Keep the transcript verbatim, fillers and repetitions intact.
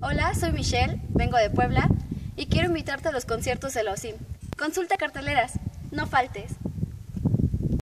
Hola, soy Michelle, vengo de Puebla y quiero invitarte a los conciertos de la O S I M. Consulta carteleras, no faltes.